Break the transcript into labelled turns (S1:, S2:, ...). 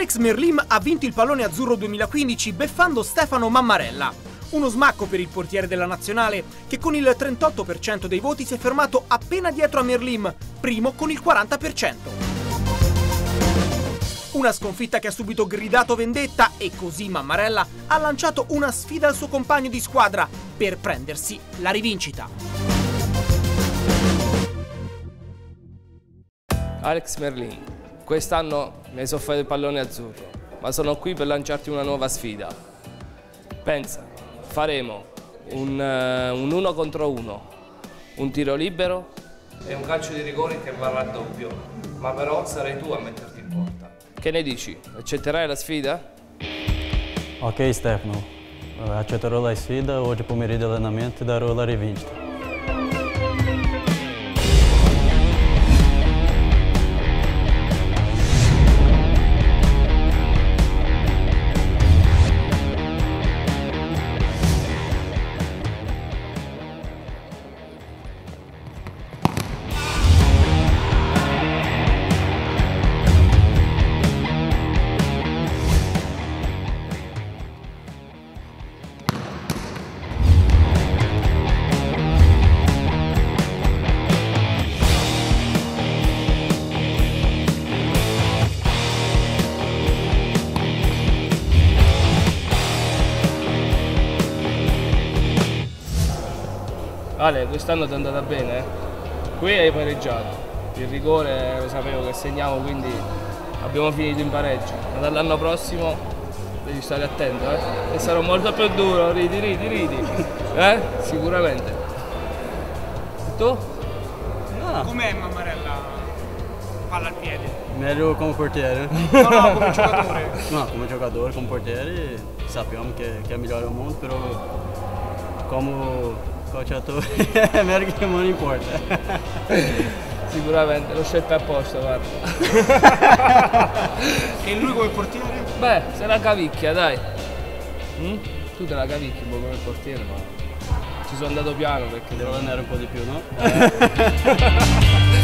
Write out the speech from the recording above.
S1: Alex Merlim ha vinto il Pallone Azzurro 2015 beffando Stefano Mammarella. Uno smacco per il portiere della nazionale, che con il 38% dei voti si è fermato appena dietro a Merlim, primo con il 40%. Una sconfitta che ha subito gridato vendetta e così Mammarella ha lanciato una sfida al suo compagno di squadra per prendersi la rivincita.
S2: Alex Merlim, quest'anno mi hai sofferto il Pallone Azzurro, ma sono qui per lanciarti una nuova sfida. Pensa, faremo un 1 contro 1, un tiro libero e un calcio di rigore che va al raddoppio, ma però sarai tu a metterti in porta. Che ne dici? Accetterai la sfida?
S3: Ok Stefano, accetterò la sfida, oggi pomeriggio di allenamento darò la rivincita.
S2: Ale, quest'anno ti è andata bene, eh? Qui hai pareggiato, il rigore lo sapevo che segnavo, quindi abbiamo finito in pareggio, ma dall'anno prossimo devi stare attento, e sarò molto più duro, ridi, sicuramente. E tu?
S4: No. Com'è Mammarella? Palla al piede?
S3: Meglio come portiere.
S4: No, come giocatore.
S3: No, come giocatore, come portiere sappiamo che è il migliore al mondo, però come calciatore è meglio che non importa.
S2: Sicuramente, l'ho scelto apposta, guarda.
S4: E lui come portiere?
S2: Beh, se la cavicchia, dai. Tu te la cavicchi un po' come portiere, ma ci sono andato piano perché
S3: devo allenare un po' di più, no?